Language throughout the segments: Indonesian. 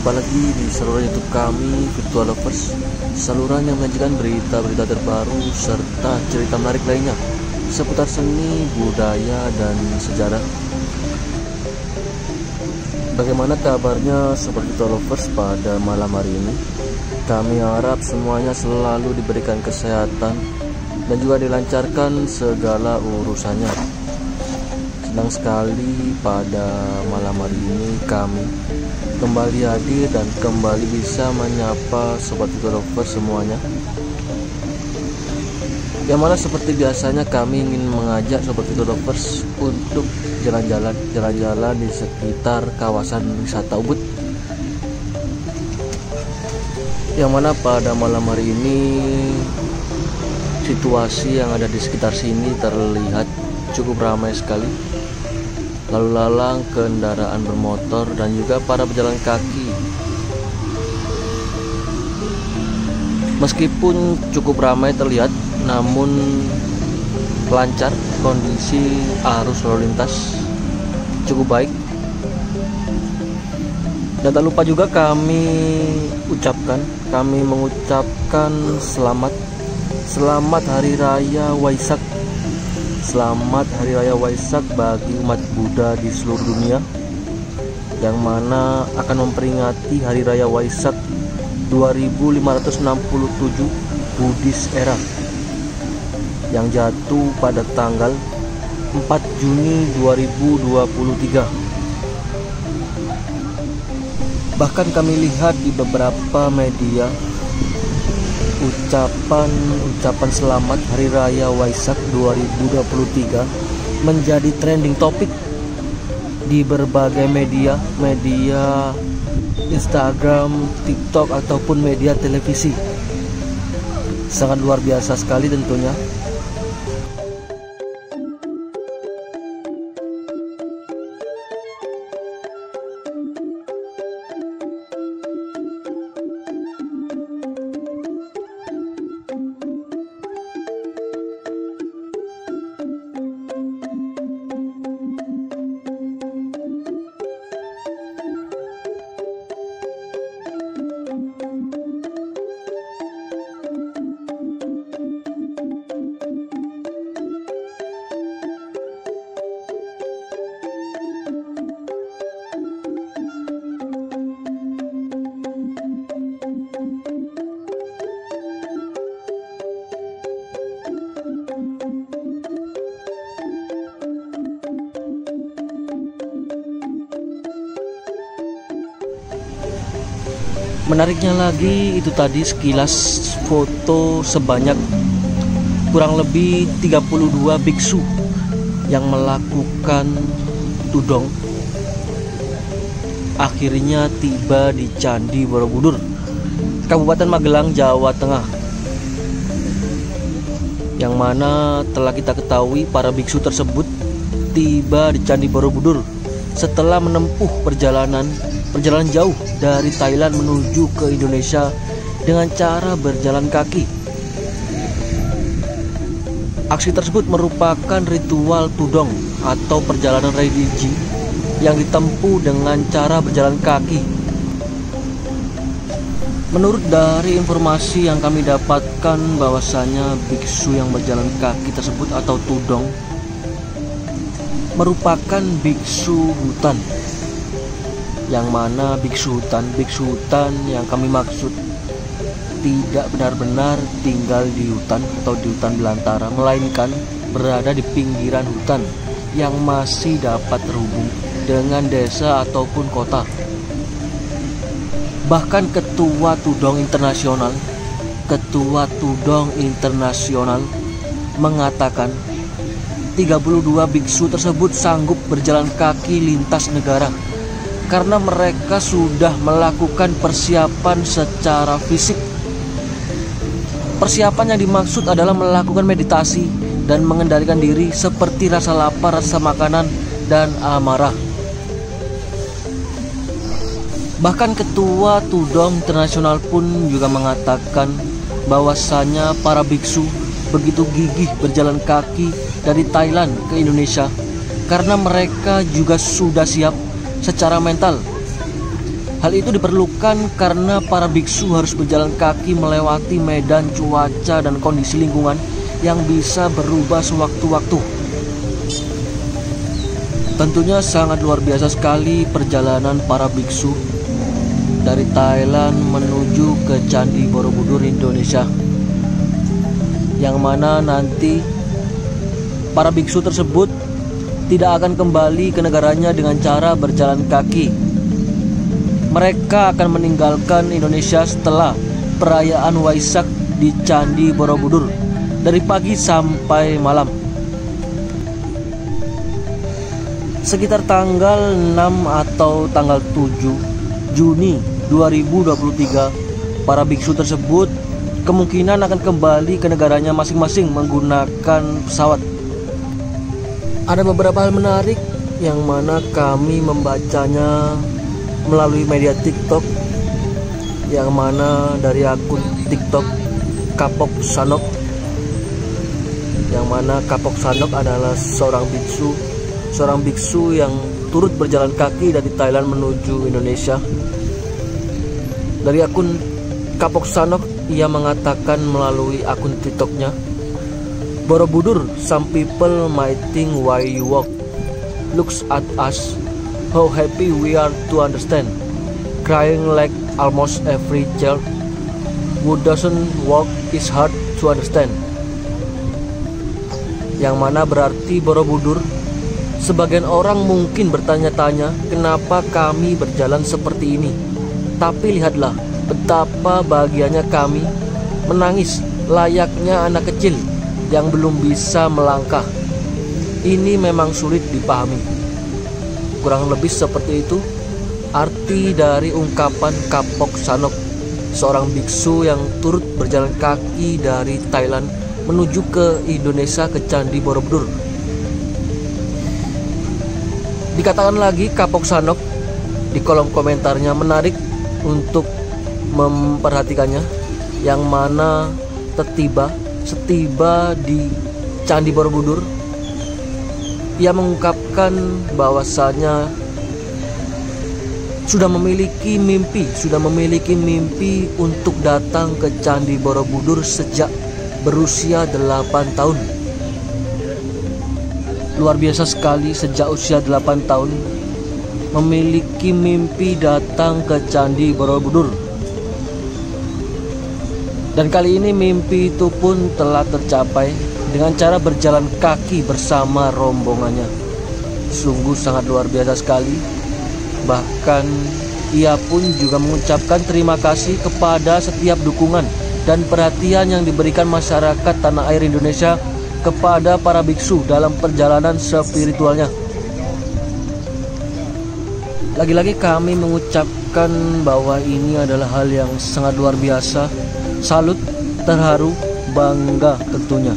Jumpa lagi di saluran YouTube kami, Virtual Lovers, saluran yang menyajikan berita-berita terbaru serta cerita menarik lainnya seputar seni, budaya, dan sejarah. Bagaimana kabarnya Sobat Virtual Lovers pada malam hari ini? Kami harap semuanya selalu diberikan kesehatan dan juga dilancarkan segala urusannya. Senang sekali pada malam hari ini kami kembali hadir dan kembali bisa menyapa Sobat Virtual Lovers semuanya. Yang mana seperti biasanya kami ingin mengajak Sobat Virtual Lovers untuk jalan-jalan di sekitar kawasan wisata Ubud. Yang mana pada malam hari ini situasi yang ada di sekitar sini terlihat cukup ramai sekali. Lalu lalang kendaraan bermotor dan juga para pejalan kaki. Meskipun cukup ramai terlihat, namun lancar, kondisi arus lalu lintas cukup baik. Dan tak lupa juga kami mengucapkan selamat Hari Raya Waisak. Selamat Hari Raya Waisak bagi umat Buddha di seluruh dunia, yang mana akan memperingati Hari Raya Waisak 2567 Buddhist Era yang jatuh pada tanggal 4 Juni 2023. Bahkan kami lihat di beberapa media ucapan selamat Hari Raya Waisak 2023 menjadi trending topik di berbagai media Instagram, TikTok ataupun media televisi. Sangat luar biasa sekali tentunya. Menariknya lagi, itu tadi sekilas foto sebanyak kurang lebih 32 biksu yang melakukan tudong akhirnya tiba di Candi Borobudur, Kabupaten Magelang, Jawa Tengah. Yang mana telah kita ketahui para biksu tersebut tiba di Candi Borobudur setelah menempuh perjalanan jauh dari Thailand menuju ke Indonesia dengan cara berjalan kaki. Aksi tersebut merupakan ritual tudong atau perjalanan religi yang ditempuh dengan cara berjalan kaki. Menurut dari informasi yang kami dapatkan, bahwasanya biksu yang berjalan kaki tersebut atau tudong merupakan biksu hutan. Yang mana biksu hutan yang kami maksud tidak benar-benar tinggal di hutan atau di hutan belantara, melainkan berada di pinggiran hutan yang masih dapat terhubung dengan desa ataupun kota. Bahkan Ketua Tudong Internasional mengatakan 32 biksu tersebut sanggup berjalan kaki lintas negara karena mereka sudah melakukan persiapan secara fisik. Persiapan yang dimaksud adalah melakukan meditasi dan mengendalikan diri seperti rasa lapar, rasa makanan, dan amarah. Bahkan Ketua Tudong Internasional pun juga mengatakan bahwasanya para biksu begitu gigih berjalan kaki dari Thailand ke Indonesia karena mereka juga sudah siap secara mental Hal itu diperlukan karena para biksu harus berjalan kaki melewati medan, cuaca, dan kondisi lingkungan yang bisa berubah sewaktu-waktu. Tentunya sangat luar biasa sekali perjalanan para biksu dari Thailand menuju ke Candi Borobudur, Indonesia, yang mana nanti para biksu tersebut tidak akan kembali ke negaranya dengan cara berjalan kaki. Mereka akan meninggalkan Indonesia setelah perayaan Waisak di Candi Borobudur dari pagi sampai malam. Sekitar tanggal 6 atau tanggal 7 Juni 2023, para biksu tersebut kemungkinan akan kembali ke negaranya masing-masing menggunakan pesawat. Ada beberapa hal menarik yang mana kami membacanya melalui media TikTok, yang mana dari akun TikTok Kapok Sanok, yang mana Kapok Sanok adalah seorang biksu yang turut berjalan kaki dari Thailand menuju Indonesia. Dari akun Kapok Sanok, ia mengatakan melalui akun TikToknya, "Borobudur, some people might think why you walk. Looks at us, how happy we are to understand. Crying like almost every child. Who doesn't walk is hard to understand." Yang mana berarti Borobudur, sebagian orang mungkin bertanya-tanya kenapa kami berjalan seperti ini. Tapi lihatlah betapa bahagianya kami menangis layaknya anak kecil yang belum bisa melangkah. Ini memang sulit dipahami. Kurang lebih seperti itu arti dari ungkapan Kapok Sanok, seorang biksu yang turut berjalan kaki dari Thailand menuju ke Indonesia, ke Candi Borobudur. Dikatakan lagi Kapok Sanok di kolom komentarnya, menarik untuk memperhatikannya, yang mana setiba di Candi Borobudur, ia mengungkapkan bahwasanya sudah memiliki mimpi untuk datang ke Candi Borobudur sejak berusia 8 tahun. Luar biasa sekali, sejak usia 8 tahun memiliki mimpi datang ke Candi Borobudur. Dan kali ini mimpi itu pun telah tercapai dengan cara berjalan kaki bersama rombongannya. Sungguh sangat luar biasa sekali. Bahkan ia pun juga mengucapkan terima kasih kepada setiap dukungan dan perhatian yang diberikan masyarakat tanah air Indonesia kepada para biksu dalam perjalanan spiritualnya. Lagi-lagi kami mengucapkan bahwa ini adalah hal yang sangat luar biasa. Salut, terharu, bangga tentunya.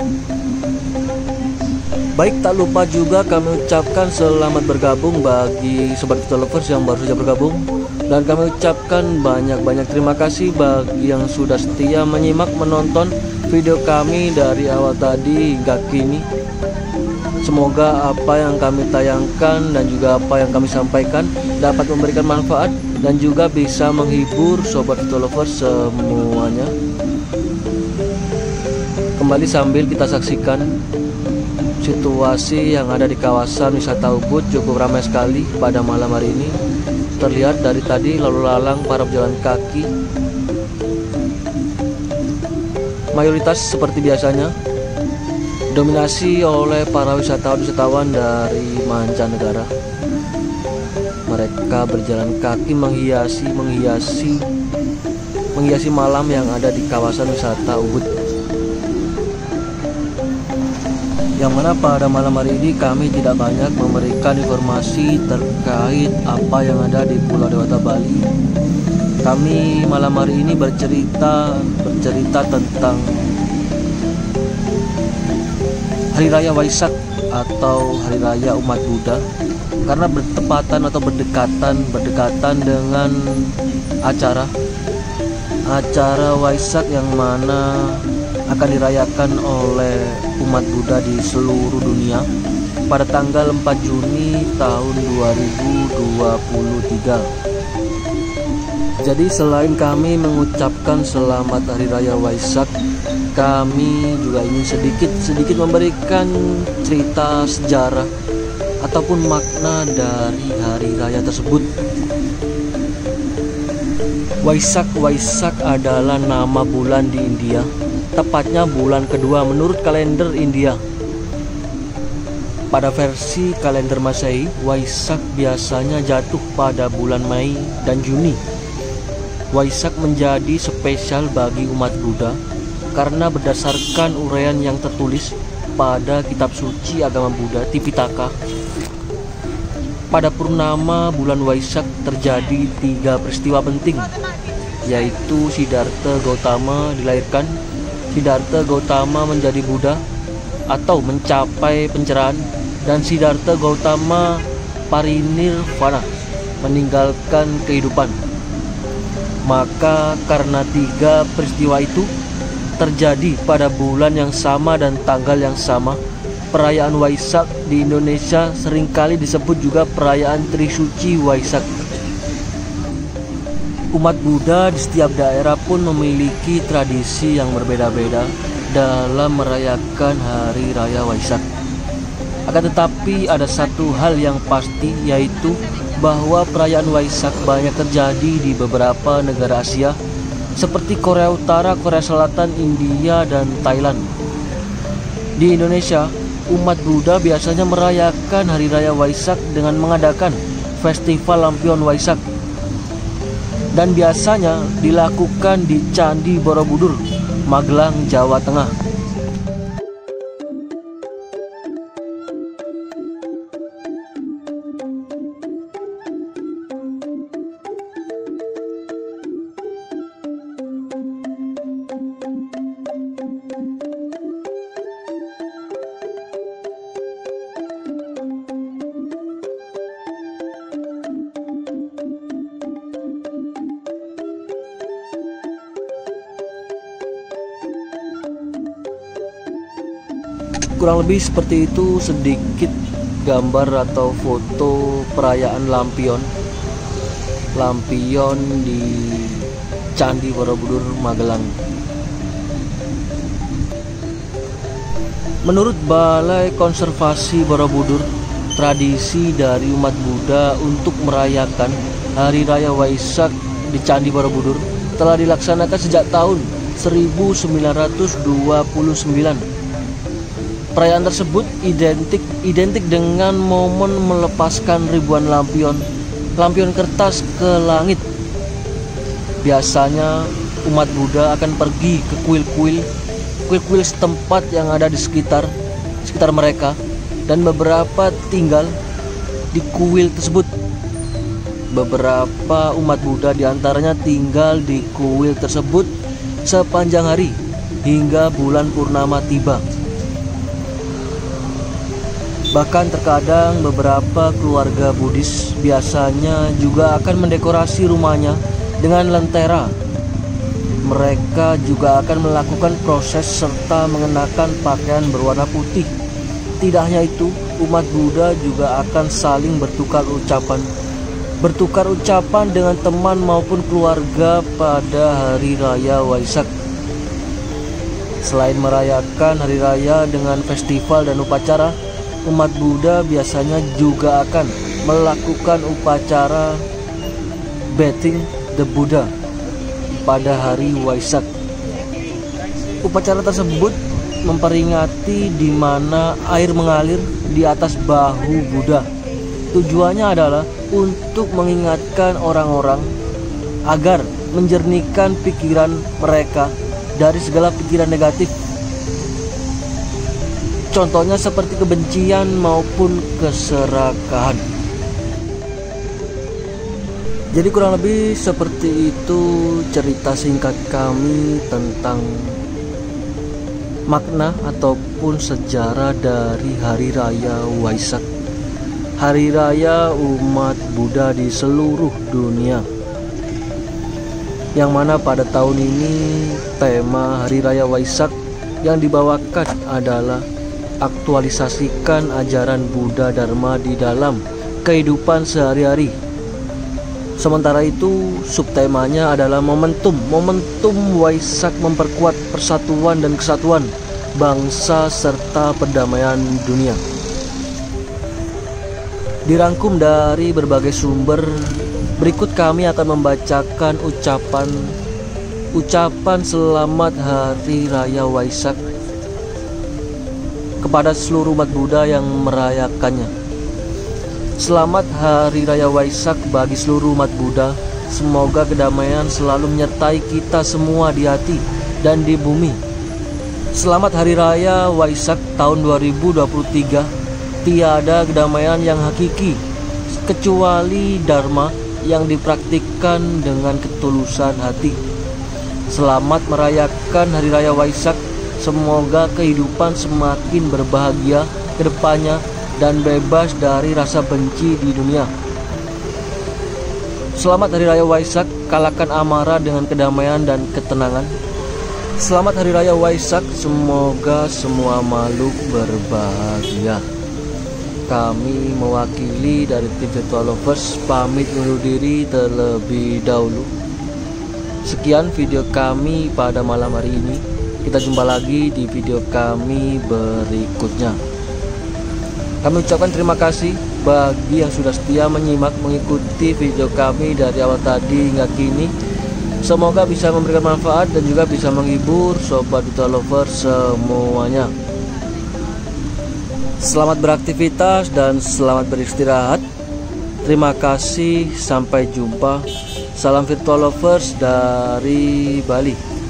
Baik, tak lupa juga kami ucapkan selamat bergabung bagi Sobat Lovers yang baru saja bergabung. Dan kami ucapkan banyak-banyak terima kasih bagi yang sudah setia menyimak, menonton video kami dari awal tadi hingga kini. Semoga apa yang kami tayangkan dan juga apa yang kami sampaikan dapat memberikan manfaat dan juga bisa menghibur Sobat Lovers semuanya. Kembali sambil kita saksikan situasi yang ada di kawasan wisata Ubud. Cukup ramai sekali pada malam hari ini. Terlihat dari tadi lalu lalang para pejalan kaki, mayoritas seperti biasanya dominasi oleh para wisatawan dari mancanegara. Mereka berjalan kaki menghiasi malam yang ada di kawasan wisata Ubud. Yang mana pada malam hari ini kami tidak banyak memberikan informasi terkait apa yang ada di Pulau Dewata Bali. Kami malam hari ini bercerita tentang Hari Raya Waisak atau Hari Raya Umat Buddha, karena bertepatan atau berdekatan dengan acara Waisak yang mana akan dirayakan oleh umat Buddha di seluruh dunia pada tanggal 4 Juni tahun 2023. Jadi selain kami mengucapkan selamat Hari Raya Waisak, kami juga ingin sedikit memberikan cerita sejarah ataupun makna dari hari raya tersebut. Waisak adalah nama bulan di India, tepatnya bulan kedua menurut kalender India. Pada versi kalender Masehi, Waisak biasanya jatuh pada bulan Mei dan Juni. Waisak menjadi spesial bagi umat Buddha karena berdasarkan uraian yang tertulis pada kitab suci agama Buddha Tipitaka. Pada purnama bulan Waisak terjadi 3 peristiwa penting, yaitu Siddhartha Gautama dilahirkan, Siddhartha Gautama menjadi Buddha atau mencapai pencerahan, dan Siddhartha Gautama parinirvana, meninggalkan kehidupan. Maka karena 3 peristiwa itu terjadi pada bulan yang sama dan tanggal yang sama, perayaan Waisak di Indonesia seringkali disebut juga perayaan Trisuci Waisak. Umat Buddha di setiap daerah pun memiliki tradisi yang berbeda-beda dalam merayakan Hari Raya Waisak. Akan tetapi ada satu hal yang pasti, yaitu bahwa perayaan Waisak banyak terjadi di beberapa negara Asia seperti Korea Utara, Korea Selatan, India, dan Thailand. Di Indonesia, umat Buddha biasanya merayakan Hari Raya Waisak dengan mengadakan Festival Lampion Waisak, dan biasanya dilakukan di Candi Borobudur, Magelang, Jawa Tengah. Kurang lebih seperti itu sedikit gambar atau foto perayaan lampion di Candi Borobudur, Magelang. Menurut Balai Konservasi Borobudur, tradisi dari umat Buddha untuk merayakan Hari Raya Waisak di Candi Borobudur telah dilaksanakan sejak tahun 1929. Perayaan tersebut identik dengan momen melepaskan ribuan lampion kertas ke langit. Biasanya umat Buddha akan pergi ke kuil-kuil setempat yang ada di sekitar mereka, dan beberapa tinggal di kuil tersebut. Beberapa umat Buddha diantaranya tinggal di kuil tersebut sepanjang hari hingga bulan purnama tiba. Bahkan terkadang beberapa keluarga Buddhis biasanya juga akan mendekorasi rumahnya dengan lentera. Mereka juga akan melakukan proses serta mengenakan pakaian berwarna putih. Tidak hanya itu, umat Buddha juga akan saling bertukar ucapan dengan teman maupun keluarga pada Hari Raya Waisak. Selain merayakan hari raya dengan festival dan upacara, umat Buddha biasanya juga akan melakukan upacara Bathing the Buddha pada hari Waisak. Upacara tersebut memperingati di mana air mengalir di atas bahu Buddha. Tujuannya adalah untuk mengingatkan orang-orang agar menjernihkan pikiran mereka dari segala pikiran negatif. Contohnya seperti kebencian maupun keserakahan. Jadi kurang lebih seperti itu cerita singkat kami tentang makna ataupun sejarah dari Hari Raya Waisak, Hari Raya umat Buddha di seluruh dunia, yang mana pada tahun ini tema Hari Raya Waisak yang dibawakan adalah aktualisasikan ajaran Buddha Dharma di dalam kehidupan sehari-hari. Sementara itu, subtemanya adalah momentum Waisak memperkuat persatuan dan kesatuan bangsa serta perdamaian dunia. Dirangkum dari berbagai sumber, berikut kami akan membacakan ucapan selamat Hari Raya Waisak kepada seluruh umat Buddha yang merayakannya. Selamat Hari Raya Waisak bagi seluruh umat Buddha. Semoga kedamaian selalu menyertai kita semua di hati dan di bumi. Selamat Hari Raya Waisak tahun 2023. Tiada kedamaian yang hakiki kecuali Dharma yang dipraktikkan dengan ketulusan hati. Selamat merayakan Hari Raya Waisak. Semoga kehidupan semakin berbahagia ke depannya dan bebas dari rasa benci di dunia. Selamat Hari Raya Waisak, kalahkan amarah dengan kedamaian dan ketenangan. Selamat Hari Raya Waisak, semoga semua makhluk berbahagia. Kami mewakili dari tim Virtual Lovers pamit undur diri terlebih dahulu. Sekian video kami pada malam hari ini. Kita jumpa lagi di video kami berikutnya. Kami ucapkan terima kasih bagi yang sudah setia menyimak mengikuti video kami dari awal tadi hingga kini. Semoga bisa memberikan manfaat dan juga bisa menghibur sobat Virtual Lovers semuanya. Selamat beraktivitas dan selamat beristirahat. Terima kasih, sampai jumpa. Salam Virtual Lovers dari Bali.